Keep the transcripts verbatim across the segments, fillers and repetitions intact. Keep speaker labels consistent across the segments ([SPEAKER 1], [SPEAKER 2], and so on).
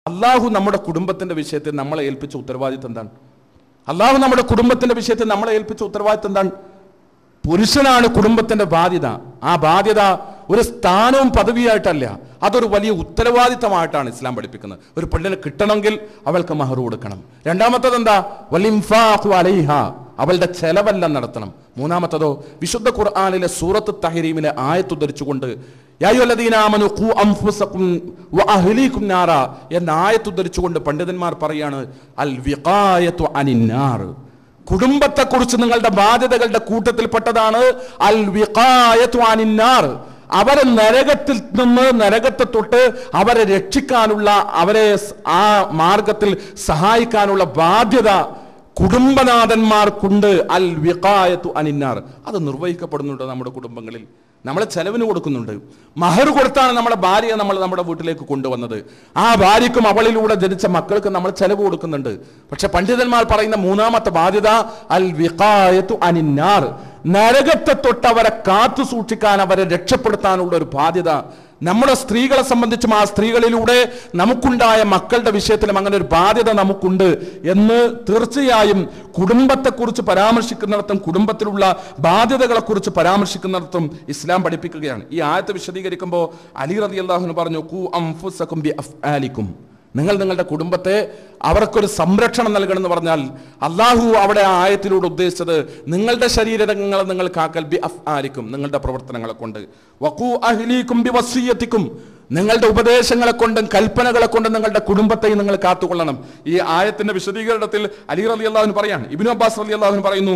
[SPEAKER 1] അള്ളാഹു നമ്മുടെ കുടുംബത്തിന്റെ വിഷയത്തിൽ നമ്മളെ ഏൽപ്പിച്ച ഉത്തരവാദിത്വം എന്താണ്? അള്ളാഹു നമ്മുടെ കുടുംബത്തിന്റെ വിഷയത്തിൽ നമ്മളെ ഏൽപ്പിച്ച ഉത്തരവാദിത്വം എന്താണ്? പുരുഷനാണ് കുടുംബത്തിന്റെ ബാധ്യത. ആ ബാധ്യത ഒരു സ്ഥാനവും പദവിയായിട്ടല്ല, അതൊരു വലിയ ഉത്തരവാദിത്തമായിട്ടാണ് ഇസ്ലാം പഠിപ്പിക്കുന്നത്. ഒരു പെണ്ണിനെ കിട്ടണമെങ്കിൽ അവൾക്ക് മഹർ കൊടുക്കണം. രണ്ടാമത്തത് എന്താ? വലിൻഫാഖു അലൈഹ, അവളുടെ ചെലവെല്ലാം നടത്തണം. മൂന്നാമത്തതോ വിശുദ്ധ ഖുർആനിലെ സൂറത്ത് തഹരീമിലെ ആയത്ത് ഉദ്ധരിച്ചുകൊണ്ട് യാ അയ്യുഹല്ലദീന ആമനൂ ഖൂ അൻഫുസകും വഅഹ്ലീകും നാറ എന്ന ആയത്ത് ഉദ്ധരിച്ചുകൊണ്ട് പണ്ഡിതന്മാർ പറയാണ് അൽ വിഖായതു അനിന്നാർ, കുടുംബത്തെക്കുറിച്ച് നിങ്ങളുടെ ബാധ്യതകളുടെ കൂട്ടത്തിൽപ്പെട്ടതാണ് അൽ വിഖായതു അനിന്നാർ. അവരെ നരകത്തിൽ നിന്ന്, നരകത്തെ തൊട്ട് അവരെ രക്ഷിക്കാനുള്ള, അവരെ ആ മാർഗത്തിൽ സഹായിക്കാനുള്ള ബാധ്യത കുടുംബനാഥന്മാർക്കുണ്ട്. അൽ വിഖായതു അനിന്നാർ. അത് നിർവഹിക്കപ്പെടുന്നുണ്ട് നമ്മുടെ കുടുംബങ്ങളിൽ. നമ്മളെ ചെലവിന് കൊടുക്കുന്നുണ്ട്. മഹർ കൊടുത്താണ് നമ്മുടെ ഭാര്യയെ നമ്മൾ നമ്മുടെ വീട്ടിലേക്ക് കൊണ്ടുവന്നത്. ആ ഭാര്യയ്ക്കും അവളിലൂടെ ജനിച്ച മക്കൾക്ക് നമ്മൾ ചെലവ് കൊടുക്കുന്നുണ്ട്. പക്ഷെ പണ്ഡിതന്മാർ പറയുന്ന മൂന്നാമത്തെ ബാധ്യത അൽ വിഖായതു അനിന്നാർ, നരകത്തെ തൊട്ട് അവരെ കാത്തു സൂക്ഷിക്കാൻ, അവരെ രക്ഷപ്പെടുത്താനുള്ള ഒരു ബാധ്യത നമ്മുടെ സ്ത്രീകളെ സംബന്ധിച്ചും ആ സ്ത്രീകളിലൂടെ നമുക്കുണ്ടായ മക്കളുടെ വിഷയത്തിലും അങ്ങനെ ഒരു ബാധ്യത നമുക്കുണ്ട് എന്ന് തീർച്ചയായും കുടുംബത്തെക്കുറിച്ച് പരാമർശിക്കുന്നിടത്തും കുടുംബത്തിലുള്ള ബാധ്യതകളെ കുറിച്ച് പരാമർശിക്കുന്നിടത്തും ഇസ്ലാം പഠിപ്പിക്കുകയാണ്. ഈ ആയത്ത് വിശദീകരിക്കുമ്പോൾ അലി റളിയല്ലാഹു അൻഹു പറഞ്ഞു ഖൂ അൻഫുസകും ബിഅഫ്ആലികും, നിങ്ങൾ നിങ്ങളുടെ കുടുംബത്തെ അവർക്കൊരു സംരക്ഷണം നൽകണം എന്ന് പറഞ്ഞാൽ അള്ളാഹു അവിടെ ആ ആയത്തിലൂടെ ഉദ്ദേശിച്ചത് നിങ്ങളുടെ ശരീരങ്ങളെ നിങ്ങൾ കാക്കൽ ബി അഫ്ആലിക്കും, നിങ്ങളുടെ പ്രവർത്തനങ്ങളെ കൊണ്ട്. വഖൂ അഹ്ലീകും ബിവസിയ്യതികും, നിങ്ങളുടെ ഉപദേശങ്ങളെ കൊണ്ടും കൽപ്പനകളെ കൊണ്ടും നിങ്ങളുടെ കുടുംബത്തെ നിങ്ങൾ കാത്തുകൊള്ളണം. ഈ ആയത്തിന്റെ വിശദീകരണത്തിൽ അലി റളിയല്ലാഹു അൻഹു പറയാണ്, ഇബ്നു അബ്ബാസ് റളിയല്ലാഹു അൻഹു പറയുന്നു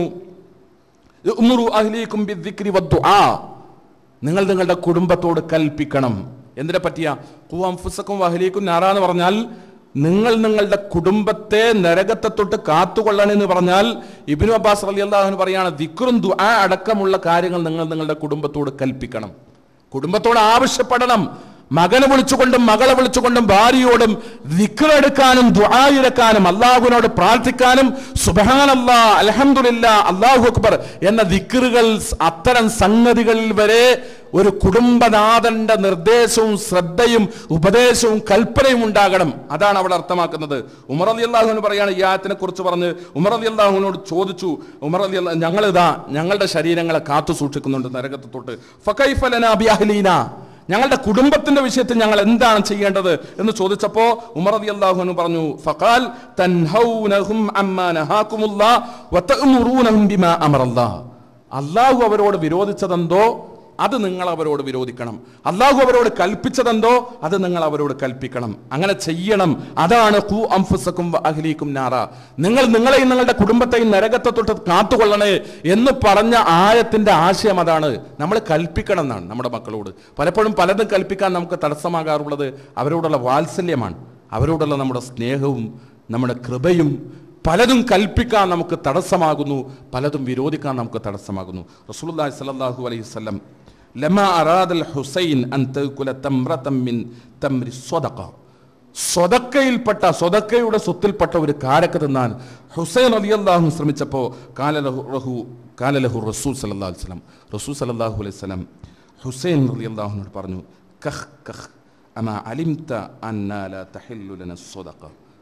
[SPEAKER 1] ഉമ്റു അഹ്ലീകും ബിദ്ദിക്രി വദ്ദുആ, നിങ്ങൾ നിങ്ങളുടെ കുടുംബത്തോട് കൽപ്പിക്കണം. എന്തിനെ പറ്റിയ? ഖൂ അൻഫുസകും വഅഹ്ലീകും നാറാ എന്ന് പറഞ്ഞാൽ നിങ്ങൾ നിങ്ങളുടെ കുടുംബത്തെ നരകത്തെ തൊട്ട് കാത്തുകൊള്ളണമെന്ന് പറഞ്ഞാൽ ഇബ്നു അബ്ബാസ് റളിയല്ലാഹു അൻഹു പറയാണ് ദിക്റും ദുആ അടക്കമുള്ള കാര്യങ്ങൾ നിങ്ങൾ നിങ്ങളുടെ കുടുംബത്തോട് കൽപ്പിക്കണം, കുടുംബത്തോട് ആവശ്യപ്പെടണം. മകനെ വിളിച്ചുകൊണ്ടും മകളെ വിളിച്ചുകൊണ്ടും ഭാര്യയോടും ദിക്ർ എടുക്കാനും ദുആ ഇറക്കാനും അല്ലാഹുവിനോട് പ്രാർത്ഥിക്കാനും സുബ്ഹാനല്ലാഹ് അൽഹംദുലില്ലാഹ് അല്ലാഹു അക്ബർ എന്ന ദിക്റുകൾ, അത്തരം സംഗതികളിൽ വരെ ഒരു കുടുംബനാഥന്റെ നിർദ്ദേശവും ശ്രദ്ധയും ഉപദേശവും കൽപ്പനയും ഉണ്ടാകണം. അതാണ് അവിടെ അർത്ഥമാക്കുന്നത്. ഉമർ റളിയല്ലാഹു അൻഹു പറയാണ്, ഈ ആയത്തിനെ കുറിച്ച് പറഞ്ഞ് ഉമർ റളിയല്ലാഹു അൻഹുവിനോട് ചോദിച്ചു, ഉമർ റളിയല്ലാഹു ഞങ്ങളിതാ ഞങ്ങളുടെ ശരീരങ്ങളെ കാത്തു സൂക്ഷിക്കുന്നുണ്ട് നരകത്തെ തൊട്ട്, ഫകൈഫ ലനാ ബിഅഹ്ലീന, ഞങ്ങളുടെ കുടുംബത്തിന്റെ വിഷയത്തിൽ ഞങ്ങൾ എന്താണ് ചെയ്യേണ്ടത് എന്ന് ചോദിച്ചപ്പോ ഉമർ റളിയല്ലാഹു അൻഹു പറഞ്ഞു ഫഖാൽ തൻഹൗനഹും അമ്മാ നഹാകുമുല്ലാഹ് വതഅ്മുറൂനഹും ബിമാ അമറല്ലാഹ്, അല്ലാഹു അവരോട് വിരോധിച്ചതെന്തോ അത് നിങ്ങൾ അവരോട് വിരോധിക്കണം, അല്ലാഹു അവരോട് കൽപ്പിച്ചതെന്തോ അത് നിങ്ങൾ അവരോട് കൽപ്പിക്കണം. അങ്ങനെ ചെയ്യണം. അതാണ് ഖൂ അൻഫുസകും വഅഹ്ലീകും നാറ, നിങ്ങൾ നിങ്ങളെയും നിങ്ങളുടെ കുടുംബത്തെയും നരകത്തെ തൊട്ട് കാത്തുകൊള്ളണേ എന്ന് പറഞ്ഞ ആയത്തിന്റെ ആശയം അതാണ്. നമ്മൾ കൽപ്പിക്കണം എന്നാണ് നമ്മുടെ മക്കളോട്. പലപ്പോഴും പലതും കൽപ്പിക്കാൻ നമുക്ക് തടസ്സമാകാറുള്ളത് അവരോടുള്ള വാത്സല്യമാണ്, അവരോടുള്ള നമ്മുടെ സ്നേഹവും നമ്മുടെ കൃപയും. പലതും കൽപ്പിക്കാൻ നമുക്ക് തടസ്സമാകുന്നു, പലതും വിരോധിക്കാൻ നമുക്ക് തടസ്സമാകുന്നു. റസൂലുള്ളാഹി സ്വല്ലല്ലാഹു അലൈഹി വസല്ലം ലമാ അറാദൽ ഹുസൈൻ അൻ തഅകുല തംറതൻ മിൻ തംരി സ്വദഖ, സ്വദഖയിൽപ്പെട്ട സ്വദഖയുടെ സ്വത്തിൽപ്പെട്ട ഒരു കാരക്ക തിന്നാൻ ഹുസൈൻ റളിയല്ലാഹു അൻഹു ശ്രമിച്ചപ്പോൾ ഖാല ലഹു ഖാല ലഹു റസൂൽ സ്വല്ലല്ലാഹു അലൈഹി വസല്ലം റസൂൽ സ്വല്ലല്ലാഹു അലൈഹി വസല്ലം ഹുസൈൻ റളിയല്ലാഹു അൻഹു പറഞ്ഞു കഹ് കഹ് അമാ അലിംത അന്നാ ലാ തഹില്ലു ലനാ സ്വദഖ,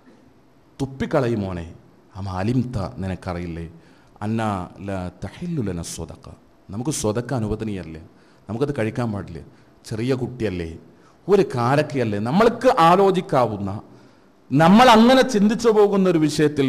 [SPEAKER 1] തുപ്പിക്കളയും മോനെ, അമാ അലിംത നിനക്കറിയില്ലേ അന്നാ ലാ തഹില്ലു ലനാ സ്വദഖ, നമുക്ക് സ്വദഖ അനുവദനീയല്ലേ, നമുക്കത് കഴിക്കാൻ പാടില്ല, ചെറിയ കുട്ടിയല്ലേ, ഒരു കാരക്കയല്ലേ. നമ്മൾക്ക് ആലോചിക്കാവുന്ന, നമ്മൾ അങ്ങനെ ചിന്തിച്ചു പോകുന്ന ഒരു വിഷയത്തിൽ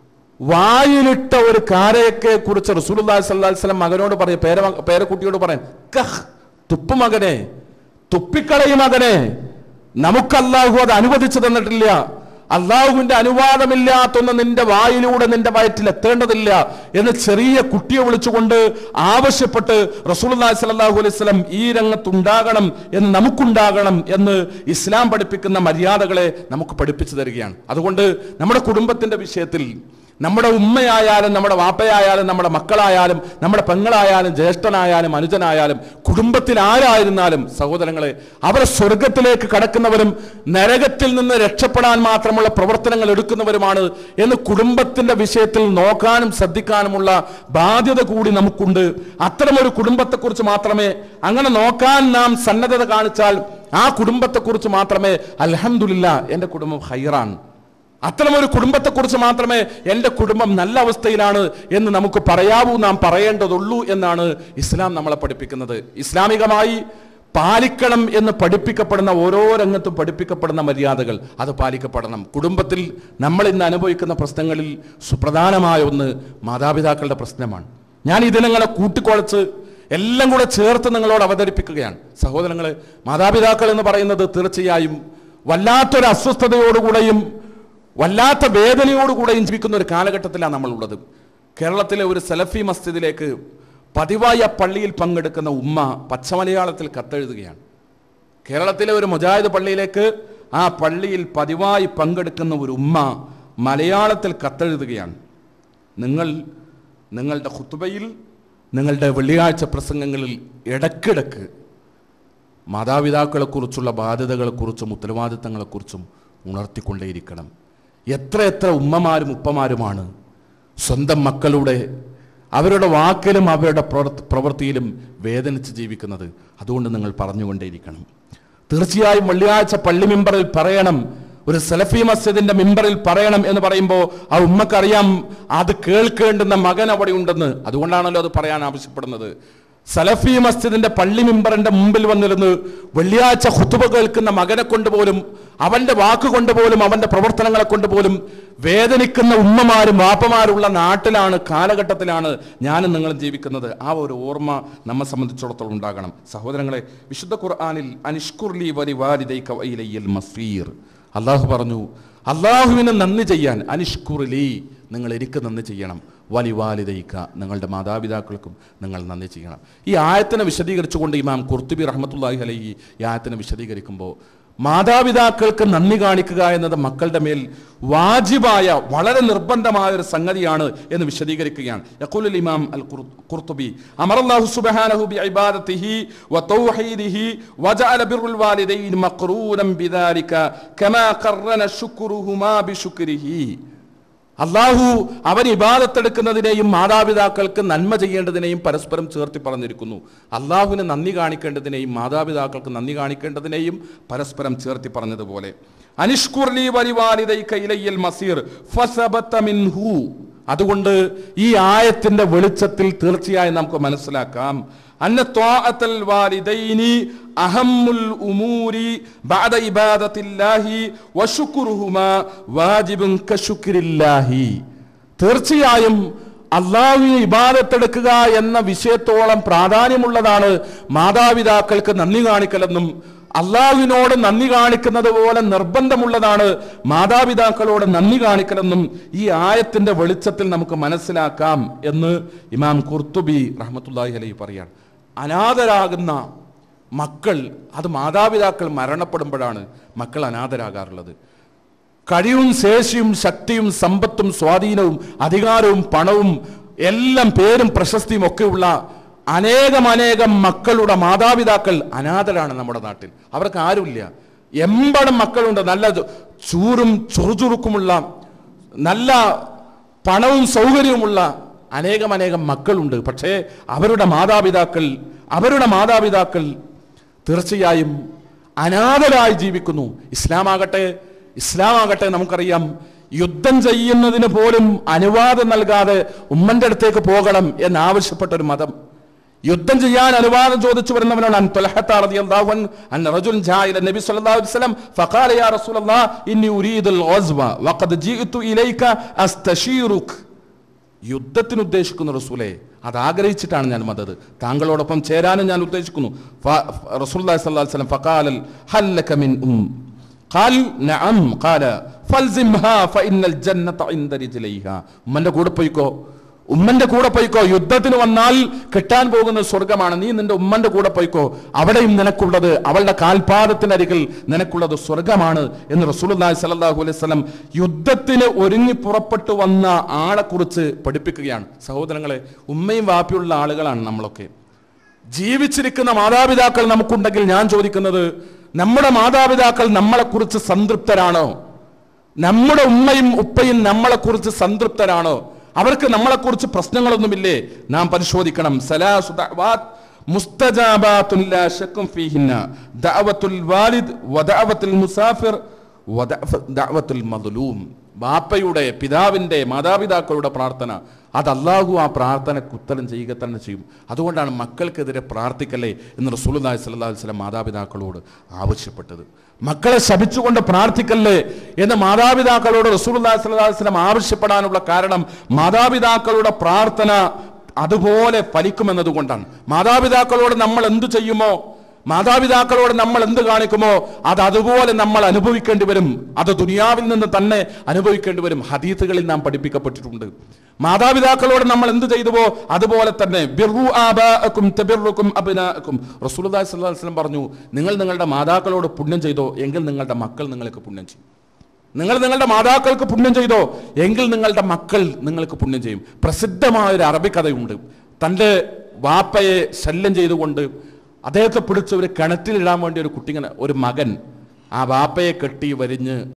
[SPEAKER 1] വായിലിട്ട ഒരു കാരക്കയെ കുറിച്ച് റസൂലുള്ളാഹി സ്വല്ലല്ലാഹു അലൈഹി വസല്ലം മകനോട് പറയും, പേര പേരക്കുട്ടിയോട് പറയാൻ കഹ്, തുപ്പു മകനെ, തുപ്പിക്കളയും മകനെ, നമുക്ക് അല്ലാഹു അത് അനുവദിച്ചു തന്നിട്ടില്ല. അള്ളാഹുവിന്റെ അനുവാദമില്ലാത്തൊന്ന് നിന്റെ വായിലൂടെ നിന്റെ വയറ്റിൽ എത്തേണ്ടതില്ല എന്ന് ചെറിയ കുട്ടിയെ വിളിച്ചുകൊണ്ട് ആവശ്യപ്പെട്ട് റസൂലുള്ളാഹി സ്വല്ലല്ലാഹു അലൈഹി വസല്ലം ഈ രംഗത്തുണ്ടാകണം എന്ന് നമുക്കുണ്ടാകണം എന്ന് ഇസ്ലാം പഠിപ്പിക്കുന്ന മര്യാദകളെ നമുക്ക് പഠിപ്പിച്ചു തരികയാണ്. അതുകൊണ്ട് നമ്മുടെ കുടുംബത്തിന്റെ വിഷയത്തിൽ നമ്മുടെ ഉമ്മയായാലും നമ്മുടെ വാപ്പയായാലും നമ്മുടെ മക്കളായാലും നമ്മുടെ പെങ്ങളായാലും ജ്യേഷ്ഠനായാലും അനുജനായാലും കുടുംബത്തിൽ ആരായിരുന്നാലും സഹോദരങ്ങളെ, അവരെ സ്വർഗത്തിലേക്ക് കടക്കുന്നവരും നരകത്തിൽ നിന്ന് രക്ഷപ്പെടാൻ മാത്രമുള്ള പ്രവർത്തനങ്ങൾ എടുക്കുന്നവരുമാണ് എന്ന് കുടുംബത്തിന്റെ വിഷയത്തിൽ നോക്കാനും ശ്രദ്ധിക്കാനുമുള്ള ബാധ്യത കൂടി നമുക്കുണ്ട്. അത്തരമൊരു കുടുംബത്തെക്കുറിച്ച് മാത്രമേ, അങ്ങനെ നോക്കാൻ നാം സന്നദ്ധത കാണിച്ചാൽ ആ കുടുംബത്തെക്കുറിച്ച് മാത്രമേ അൽഹംദുലില്ലാഹ് എൻ്റെ കുടുംബം ഹൈറാൻ, അത്തരമൊരു കുടുംബത്തെക്കുറിച്ച് മാത്രമേ എൻ്റെ കുടുംബം നല്ല അവസ്ഥയിലാണ് എന്ന് നമുക്ക് പറയാവൂ, നാം പറയേണ്ടതുള്ളൂ എന്നാണ് ഇസ്ലാം നമ്മളെ പഠിപ്പിക്കുന്നത്. ഇസ്ലാമികമായി പാലിക്കണം എന്ന് പഠിപ്പിക്കപ്പെടുന്ന ഓരോ രംഗത്തും പഠിപ്പിക്കപ്പെടുന്ന മര്യാദകൾ അത് പാലിക്കപ്പെടണം. കുടുംബത്തിൽ നമ്മൾ ഇന്ന് അനുഭവിക്കുന്ന പ്രശ്നങ്ങളിൽ സുപ്രധാനമായ ഒന്ന് മാതാപിതാക്കളുടെ പ്രശ്നമാണ്. ഞാൻ ഇതിനങ്ങളെ കൂട്ടിക്കുഴച്ച് എല്ലാം കൂടെ ചേർത്ത് നിങ്ങളോട് അവതരിപ്പിക്കുകയാണ്. സഹോദരങ്ങളെ, മാതാപിതാക്കൾ എന്ന് പറയുന്നത് തീർച്ചയായും വല്ലാത്തൊരു അസ്വസ്ഥതയോടുകൂടെയും വല്ലാത്ത വേദനയോടുകൂടെയും ജീവിക്കുന്ന ഒരു കാലഘട്ടത്തിലാണ് നമ്മളുള്ളത്. കേരളത്തിലെ ഒരു സലഫി മസ്ജിദിലേക്ക് പതിവായി ആ പള്ളിയിൽ പങ്കെടുക്കുന്ന ഉമ്മ പച്ചമലയാളത്തിൽ കത്തെഴുതുകയാണ്. കേരളത്തിലെ ഒരു മുജാഹിദ് പള്ളിയിലേക്ക് ആ പള്ളിയിൽ പതിവായി പങ്കെടുക്കുന്ന ഒരു ഉമ്മ മലയാളത്തിൽ കത്തെഴുതുകയാണ്. നിങ്ങൾ നിങ്ങളുടെ ഖുത്ബയിൽ, നിങ്ങളുടെ വെള്ളിയാഴ്ച പ്രസംഗങ്ങളിൽ ഇടയ്ക്കിടയ്ക്ക് മാതാപിതാക്കളെക്കുറിച്ചുള്ള ബാധ്യതകളെക്കുറിച്ചും ഉത്തരവാദിത്തങ്ങളെക്കുറിച്ചും ഉണർത്തിക്കൊണ്ടേയിരിക്കണം. എത്ര എത്ര ഉമ്മമാരും ഉപ്പമാരുമാണ് സ്വന്തം മക്കളുടെ അവരുടെ വാക്കിലും അവരുടെ പ്രവൃത്തിയിലും വേദനിച്ച് ജീവിക്കുന്നത്. അതുകൊണ്ട് നിങ്ങൾ പറഞ്ഞുകൊണ്ടേയിരിക്കണം. തീർച്ചയായും വെള്ളിയാഴ്ച പള്ളി മിമ്പറിൽ പറയണം, ഒരു സലഫി മസ്ജിദിന്റെ മിമ്പറിൽ പറയണം എന്ന് പറയുമ്പോൾ ആ ഉമ്മക്കറിയാം അത് കേൾക്കേണ്ടുന്ന മകൻ അവിടെ ഉണ്ടെന്ന്. അതുകൊണ്ടാണല്ലോ അത് പറയാൻ ആവശ്യപ്പെടുന്നത്. സലഫി മസ്ജിദിന്റെ പള്ളി മിമ്പറിന്റെ മുമ്പിൽ വന്നിരുന്ന് വെള്ളിയാഴ്ച ഖുതുബ കേൾക്കുന്ന മകനെ കൊണ്ടുപോലും അവന്റെ വാക്കുകൊണ്ടുപോലും അവന്റെ പ്രവർത്തനങ്ങളെ കൊണ്ടുപോലും വേദനിക്കുന്ന ഉമ്മമാരും വാപ്പമാരുള്ള നാട്ടിലാണ്, കാലഘട്ടത്തിലാണ് ഞാനും നിങ്ങളും ജീവിക്കുന്നത്. ആ ഒരു ഓർമ്മ നമ്മെ സംബന്ധിച്ചിടത്തോളം ഉണ്ടാകണം. സഹോദരങ്ങളെ, വിശുദ്ധ ഖുർആനിൽ അനിഷ്കുർലി വലിവാലിദൈക വഇലയ്യൽ മസീർ, അള്ളാഹു പറഞ്ഞു അള്ളാഹുവിന് നന്ദി ചെയ്യാൻ, അനിഷ്കുർലി നിങ്ങൾ എനിക്ക് നന്ദി ചെയ്യണം, വലിവാലിദൈക നിങ്ങളുടെ മാതാപിതാക്കൾക്കും നിങ്ങൾ നന്ദി ചെയ്യണം. ഈ ആയത്തിനെ വിശദീകരിച്ചുകൊണ്ട് ഇമാം ഖുർത്തുബി റഹ്മത്തുള്ളാഹി അലൈഹി ഈ ആയത്തിനെ വിശദീകരിക്കുമ്പോൾ മാതാപിതാക്കൾക്ക് നന്ദി കാണിക്കുക എന്നത് മക്കളുടെ മേൽ വാജിബായ വളരെ നിർബന്ധമായ ഒരു സംഗതിയാണ് എന്ന് വിശദീകരിക്കുകയാണ്. യഖൂലുൽ ഇമാം അൽ ഖുർത്തുബി അമറല്ലാഹു സുബ്ഹാനഹു ബിഇബാദതിഹി വതൗഹീദിഹി വജഅല ബിർറുൽ വാലിദൈൻ മഖ്റൂനൻ ബിദാലിക കമാ ഖറന ശുക്റുഹുമാ ബിശുക്രിഹി. അള്ളാഹു അവൻ ഇബാദത്തെടുക്കുന്നതിനെയും മാതാപിതാക്കൾക്ക് നന്മ ചെയ്യേണ്ടതിനെയും പരസ്പരം ചേർത്തി പറഞ്ഞിരിക്കുന്നു. അള്ളാഹുവിന് നന്ദി കാണിക്കേണ്ടതിനെയും മാതാപിതാക്കൾക്ക് നന്ദി കാണിക്കേണ്ടതിനെയും പരസ്പരം ചേർത്തി പറഞ്ഞതുപോലെ അനിഷ്കുർലി വലിവാലിദൈക ഇലയ്യൽ മസീർ ഫസബത മിൻഹു. അതുകൊണ്ട് ഈ ആയത്തിന്റെ വെളിച്ചത്തിൽ തീർച്ചയായും നമുക്ക് മനസ്സിലാക്കാം അന്ന ത്വാഅത്തൽ വാലിദൈനി അഹമ്മുൽ ഉമൂരി ബഅദ ഇബാദത്തില്ലാഹി വശുക്റുഹുമാ വാജിബുൻ കശുക്രില്ലാഹി. തീർച്ചയായും അള്ളാഹുവിനെ ഇബാദത്തെടുക്കുക എന്ന വിഷയത്തോളം പ്രാധാന്യമുള്ളതാണ് മാതാപിതാക്കൾക്ക് നന്ദി കാണിക്കലെന്നും അള്ളാഹുവിനോട് നന്ദി കാണിക്കുന്നത് പോലെ നിർബന്ധമുള്ളതാണ് മാതാപിതാക്കളോട് നന്ദി കാണിക്കലെന്നും ഈ ആയത്തിന്റെ വെളിച്ചത്തിൽ നമുക്ക് മനസ്സിലാക്കാം എന്ന് ഇമാം ഖുർത്തുബി റഹ്മത്തുള്ളാഹി അലൈഹി പറയാണ്. അനാഥരാകുന്ന മക്കൾ, അത് മാതാപിതാക്കൾ മരണപ്പെടുമ്പോഴാണ് മക്കൾ അനാഥരാകാറുള്ളത്. കഴിവും ശേഷിയും ശക്തിയും സമ്പത്തും സ്വാധീനവും അധികാരവും പണവും എല്ലാം പേരും പ്രശസ്തിയും ഒക്കെയുള്ള അനേകം അനേകം മക്കളുടെ മാതാപിതാക്കൾ അനാഥരാണ് നമ്മുടെ നാട്ടിൽ. അവർക്ക് ആരുമില്ല. എമ്പടം മക്കളുണ്ട്, നല്ല ചൂറും ചുറുചുറുക്കുമുള്ള നല്ല പണവും സൗകര്യവുമുള്ള അനേകം അനേകം മക്കളുണ്ട്. പക്ഷേ അവരുടെ മാതാപിതാക്കൾ അവരുടെ മാതാപിതാക്കൾ തീർച്ചയായും അനാഥരായി ജീവിക്കുന്നു. ഇസ്ലാമാകട്ടെ ഇസ്ലാമാകട്ടെ നമുക്കറിയാം, യുദ്ധം ചെയ്യുന്നതിന് പോലും അനുവാദം നൽകാതെ ഉമ്മന്റെ അടുത്തേക്ക് പോകണം എന്നാവശ്യപ്പെട്ട ഒരു മതം. യുദ്ധം ചെയ്യാൻ അനുവാദം ചോദിച്ചു വരുന്നവനാണ് അൻ ത്വൽഹത റളിയല്ലാഹു അൻഹു അന്ന റജുലൻ ജാഅ ഇല നബി സ്വല്ലല്ലാഹു അലൈഹി വസല്ലം ഫഖാല യാ റസൂലല്ലാഹ് ഇന്നി ഉരീദുൽ ഗസ്വ വഖദ് ജീഅതു ഇലൈക അസ്തശീറുക. യുദ്ധത്തിന് ഉദ്ദേശിക്കുന്ന റസൂലേ, അത് ആഗ്രഹിച്ചിട്ടാണ് ഞാൻ വന്നത്, താങ്കളോടൊപ്പം ചേരാനും ഞാൻ ഉദ്ദേശിക്കുന്നു. റസൂലുള്ളാഹി സ്വല്ലല്ലാഹു അലൈഹി വസല്ലം ഫഖാല ഹൽ ലക മിൻ ഉം ഖാൽ നഅം ഖാല ഫൽസിംഹാ ഫഇന്നൽ ജന്നത ഇൻദ റിജ്ലൈഹാ. ഉമ്മന്റെ കൂടെ പോയിക്കോ, ഉമ്മന്റെ കൂടെ പോയിക്കോ, യുദ്ധത്തിന് വന്നാൽ കിട്ടാൻ പോകുന്ന സ്വർഗമാണ്. നീ നിന്റെ ഉമ്മന്റെ കൂടെ പോയിക്കോ, അവിടെയും നിനക്കുള്ളത്, അവളുടെ കാൽപാദത്തിനരികിൽ നിനക്കുള്ളത് സ്വർഗമാണ് എന്ന് റസൂലുള്ളാഹി സ്വല്ലല്ലാഹു അലൈഹി വസല്ലം യുദ്ധത്തിന് ഒരുങ്ങി പുറപ്പെട്ടു വന്ന ആളെ കുറിച്ച് പഠിപ്പിക്കുകയാണ്. സഹോദരങ്ങളെ, ഉമ്മയും വാപ്പിയുള്ള ആളുകളാണ് നമ്മളൊക്കെ. ജീവിച്ചിരിക്കുന്ന മാതാപിതാക്കൾ നമുക്കുണ്ടെങ്കിൽ ഞാൻ ചോദിക്കുന്നത്, നമ്മുടെ മാതാപിതാക്കൾ നമ്മളെക്കുറിച്ച് സംതൃപ്തരാണോ? നമ്മുടെ ഉമ്മയും ഉപ്പയും നമ്മളെക്കുറിച്ച് സംതൃപ്തരാണോ? അവർക്ക് നമ്മളെക്കുറിച്ച് പ്രശ്നങ്ങളൊന്നുമില്ലേ? നാം പരിശോധിക്കണം. സലാസു ദഅവാത് മുസ്തജാബാത്തുൻ ലാ ശക്ക ഫീഹിന്ന ദഅവത്തുൽ വാലിദ് വദഅവത്തുൽ മുസാഫിർ വദഅവത്തുൽ മദ്ലൂം. ബാപ്പയുടെ, പിതാവിന്റെ, മാതാപിതാക്കളുടെ പ്രാർത്ഥന, അത് അല്ലാഹു ആ പ്രാർത്ഥനയ്ക്ക് ഉത്തരം ചെയ്യുക തന്നെ ചെയ്യും. അതുകൊണ്ടാണ് മക്കൾക്കെതിരെ പ്രാർത്ഥിക്കല്ലേ എന്ന് റസൂലുള്ളാഹി സ്വല്ലല്ലാഹു അലൈഹി വസല്ലം മാതാപിതാക്കളോട് ആവശ്യപ്പെട്ടത്. മക്കളെ ശപിച്ചുകൊണ്ട് പ്രാർത്ഥിക്കല്ലേ എന്ന് മാതാപിതാക്കളോട് റസൂലുള്ളാഹി സ്വല്ലല്ലാഹു അലൈഹി വസല്ലം ആവശ്യപ്പെടാനുള്ള കാരണം മാതാപിതാക്കളുടെ പ്രാർത്ഥന അതുപോലെ ഫലിക്കുമെന്നതുകൊണ്ടാണ്. മാതാപിതാക്കളോട് നമ്മൾ എന്തു ചെയ്യുമോ, മാതാപിതാക്കളോട് നമ്മൾ എന്ത് കാണിക്കുമോ അത് അതുപോലെ നമ്മൾ അനുഭവിക്കേണ്ടി വരും. അത് ദുനിയാവിൽ നിന്ന് തന്നെ അനുഭവിക്കേണ്ടി വരും. ഹദീസുകളിൽ നാം പഠിപ്പിക്കപ്പെട്ടിട്ടുണ്ട്. മാതാപിതാക്കളോട് നമ്മൾ എന്ത് ചെയ്തുവോ അതുപോലെ തന്നെ ബിർറു ആബാഅക്കും തബിറുക്കും അബ്നാഅക്കും. റസൂലുള്ളാഹി സ്വല്ലല്ലാഹു അലൈഹി വസല്ലം പറഞ്ഞു, നിങ്ങൾ നിങ്ങളുടെ മാതാക്കളോട് പുണ്യം ചെയ്തോ എങ്കിൽ നിങ്ങളുടെ മക്കൾ നിങ്ങൾക്ക് പുണ്യം ചെയ്യും. നിങ്ങൾ നിങ്ങളുടെ മാതാക്കൾക്ക് പുണ്യം ചെയ്തോ എങ്കിൽ നിങ്ങളുടെ മക്കൾ നിങ്ങൾക്ക് പുണ്യം ചെയ്യും. പ്രസിദ്ധമായൊരു അറബി കഥയുണ്ട്. തൻ്റെ വാപ്പയെ ശല്യം ചെയ്തുകൊണ്ട് അദ്ദേഹത്തെ പിടിച്ച് ഒരു കിണറ്റിലിടാൻ വേണ്ടി ഒരു കുട്ടിങ്ങനെ, ഒരു മകൻ ആ വാപ്പയെ കെട്ടി വരിഞ്ഞ്